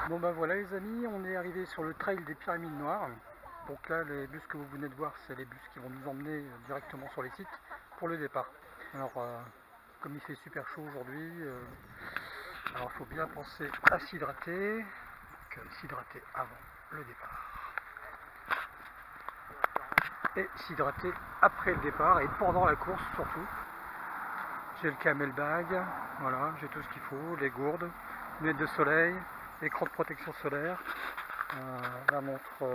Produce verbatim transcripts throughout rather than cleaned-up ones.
Bon ben voilà les amis, on est arrivé sur le trail des Pyramides Noires. Donc là les bus que vous venez de voir, c'est les bus qui vont nous emmener directement sur les sites pour le départ. Alors euh, comme il fait super chaud aujourd'hui, euh, alors il faut bien penser à s'hydrater, donc euh, s'hydrater avant le départ. Et s'hydrater après le départ et pendant la course surtout. J'ai le camel bag, voilà, j'ai tout ce qu'il faut, les gourdes, lunettes de soleil, écran de protection solaire, euh, la montre, euh,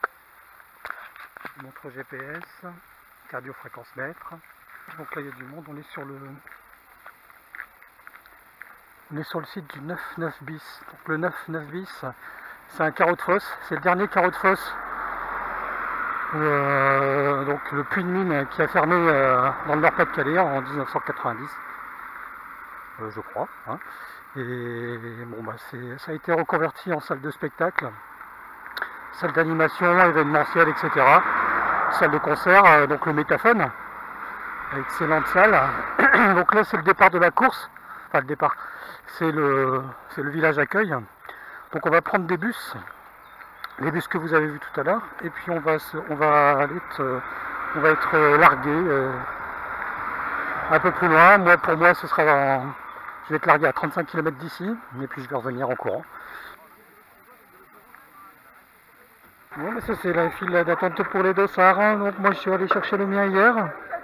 montre G P S, cardiofréquence mètre. Donc là il y a du monde, on est sur le on est sur le site du neuf neuf bis. Donc le neuf neuf bis, c'est un carreau de fosse, c'est le dernier carreau de fosse. Euh, donc le puits de mine qui a fermé euh, dans le Nord-Pas-de-Calais en mille neuf cent quatre-vingt-dix, euh, je crois. Hein. Et bon, bah, ça a été reconverti en salle de spectacle, salle d'animation, événementielle, et cetera. Salle de concert, euh, donc le Métaphone, excellente salle. Donc là c'est le départ de la course, enfin le départ, c'est le, c'est le village accueil. Donc on va prendre des bus. Les bus que vous avez vus tout à l'heure, et puis on va, se, on va, aller être, on va être largué euh, un peu plus loin. Moi, pour moi, ce sera en, je vais être largué à trente-cinq kilomètres d'ici, et puis je vais revenir en courant. Bon, mais ça c'est la file d'attente pour les dossards. Hein. Donc moi, je suis allé chercher le mien hier.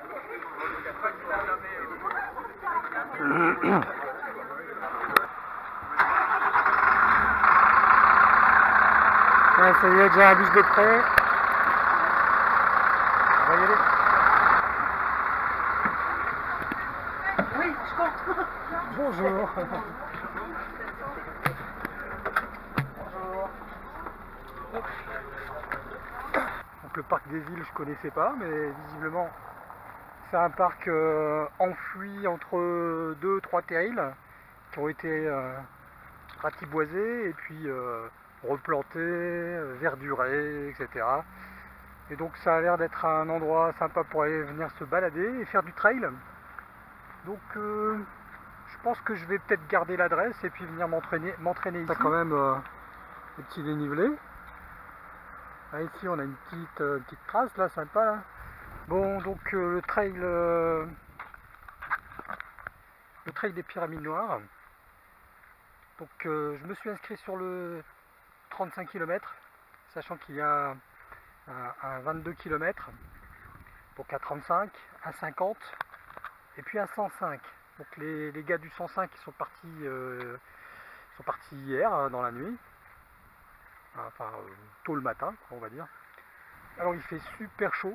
Ah, ça y est, déjà un bus de près. On va y aller. Oui, je compte. Bonjour. Bonjour. Donc le parc des îles, je connaissais pas, mais visiblement c'est un parc euh, enfoui entre deux, trois terrils qui ont été euh, ratiboisés et puis euh, replantés, verdurés, et cetera. Et donc ça a l'air d'être un endroit sympa pour aller venir se balader et faire du trail. Donc euh, je pense que je vais peut-être garder l'adresse et puis venir m'entraîner m'entraîner ici. Quand même euh, des petits dénivelés. Là, ici on a une petite, euh, petite trace là, sympa là. Bon, donc euh, le trail euh, le trail des Pyramides Noires. Donc euh, je me suis inscrit sur le trente-cinq kilomètres, sachant qu'il y a un vingt-deux kilomètres, donc à trente-cinq, à cinquante et puis à cent cinq. Donc les, les gars du cent cinq ils sont partis, euh, sont partis hier hein, dans la nuit, enfin euh, tôt le matin on va dire. Alors il fait super chaud,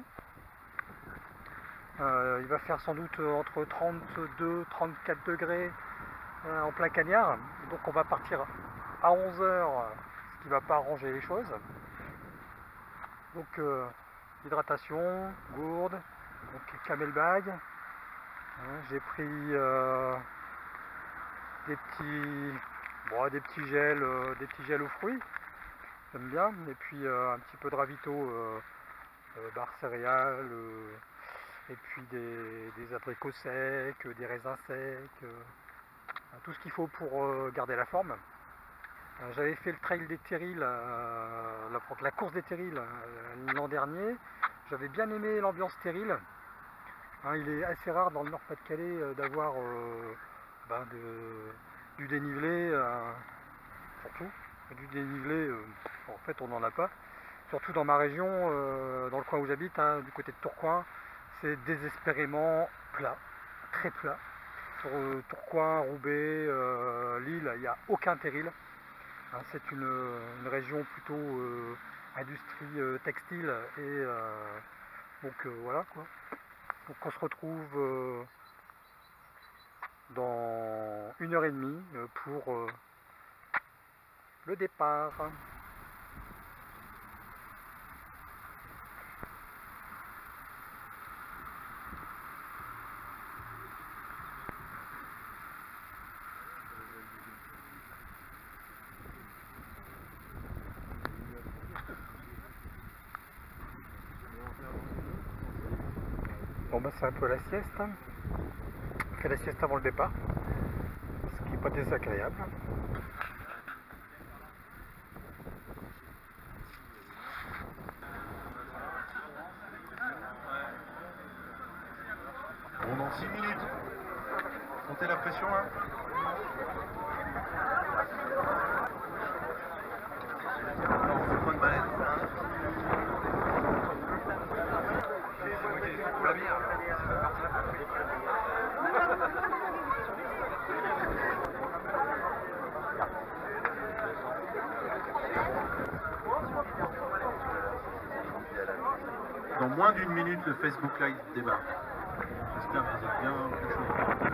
euh, il va faire sans doute entre trente-deux et trente-quatre degrés euh, en plein cagnard, donc on va partir à onze heures, ce qui ne va pas arranger les choses. Donc euh, hydratation, gourde, donc camel bag. Hein, j'ai pris euh, des petits, bon, des petits gels, euh, des petits gels aux fruits. J'aime bien. Et puis euh, un petit peu de ravito, euh, euh, barres céréales, euh, et puis des, des abricots secs, des raisins secs, euh, tout ce qu'il faut pour euh, garder la forme. J'avais fait le trail des terrils, euh, la, la course des terrils euh, l'an dernier. J'avais bien aimé l'ambiance terril. Hein, il est assez rare dans le Nord-Pas-de-Calais euh, d'avoir euh, ben de, du dénivelé, euh, surtout du dénivelé. Euh, en fait, on n'en a pas. Surtout dans ma région, euh, dans le coin où j'habite, hein, du côté de Tourcoing, c'est désespérément plat, très plat. Sur euh, Tourcoing, Roubaix, euh, Lille, il n'y a aucun terril. C'est une, une région plutôt euh, industrie euh, textile et euh, donc euh, voilà quoi. Donc on se retrouve euh, dans une heure et demie euh, pour euh, le départ. Bon bah c'est un peu la sieste, on fait la sieste avant le départ, ce qui n'est pas désagréable. Dans six minutes. Montez la pression là. Non, on fait pas de baleine. La bière. Dans moins d'une minute, le Facebook Live démarre. J'espère que vous êtes bien plus chaud.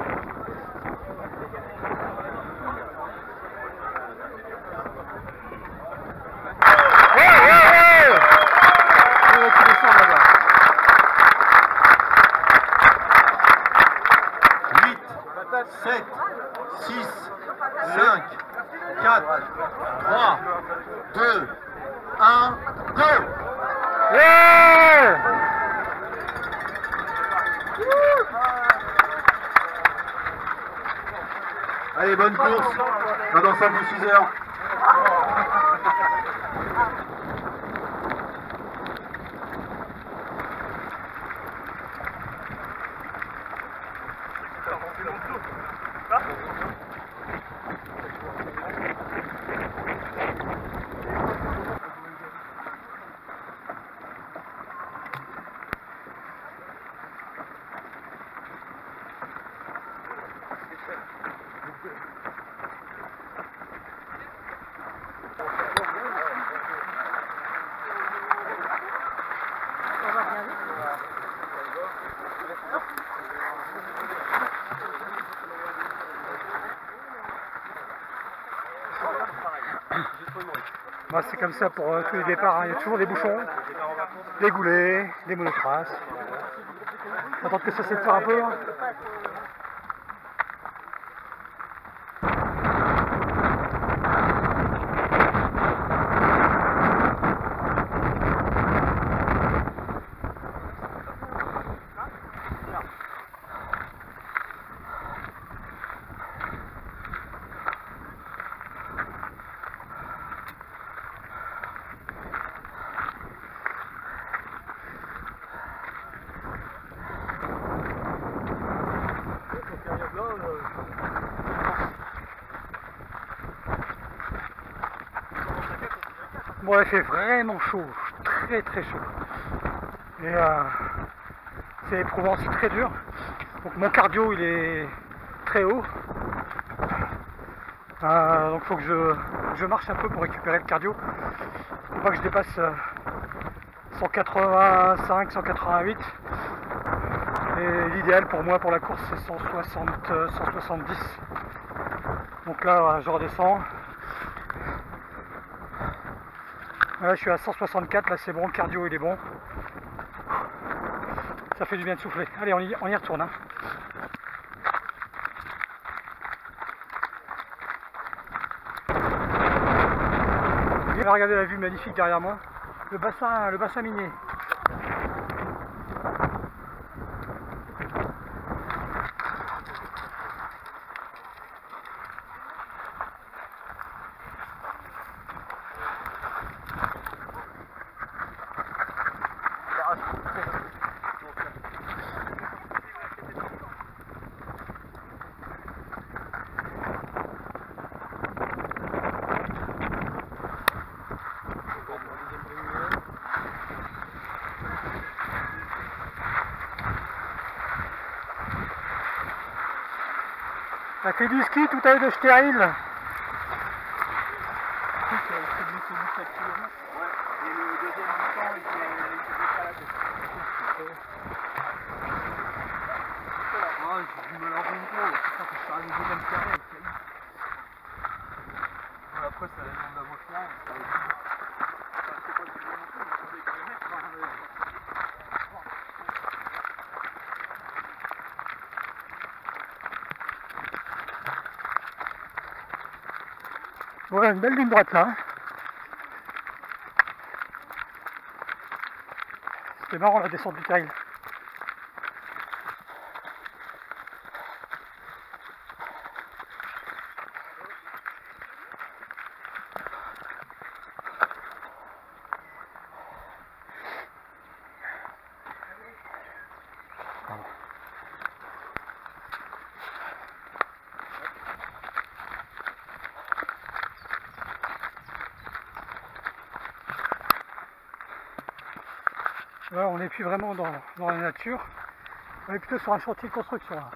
huit, sept, six, cinq, quatre, trois, deux, un, go! Yeah! Allez, bonne course, dans cinq ou six heures. Bah, c'est comme ça pour euh, tous les départs, hein. Il y a toujours des bouchons, des goulets, des monotraces. Attends que ça s'étire un peu. Bon, il fait vraiment chaud, très très chaud. Et euh, c'est éprouvant, c'est très dur. Donc mon cardio il est très haut. Euh, donc il faut que je, je marche un peu pour récupérer le cardio. Faut pas que je dépasse euh, cent quatre-vingt-cinq, cent quatre-vingt-huit. Et l'idéal pour moi pour la course c'est cent soixante, cent soixante-dix. Donc là voilà, je redescends. Là je suis à cent soixante-quatre, là c'est bon, le cardio il est bon. Ça fait du bien de souffler. Allez, on y, on y retourne. Hein. Regardez la vue magnifique derrière moi. Le bassin, le bassin minier. T'as fait du ski tout à l'heure de stérile. Ouais, et le deuxième mi-temps, il était pas la tête. Ah, je me l'en rends compte, c'est ça que je suis arrivé au deuxième carré. Après, ça allait dans l'avancement, ça allait plus. C'est pas du tout non plus, mais c'est que les mecs, Ouais, une belle ligne droite là. C'est marrant la descente du trail. Là, on n'est plus vraiment dans, dans la nature. On est plutôt sur un chantier de construction. Là.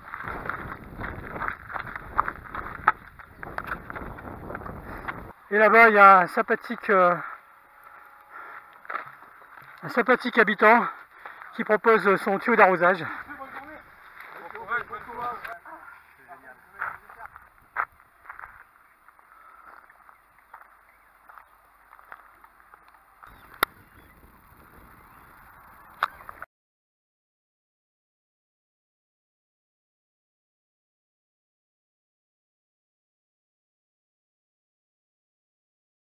Et là-bas, il y a un sympathique, euh, un sympathique habitant qui propose son tuyau d'arrosage.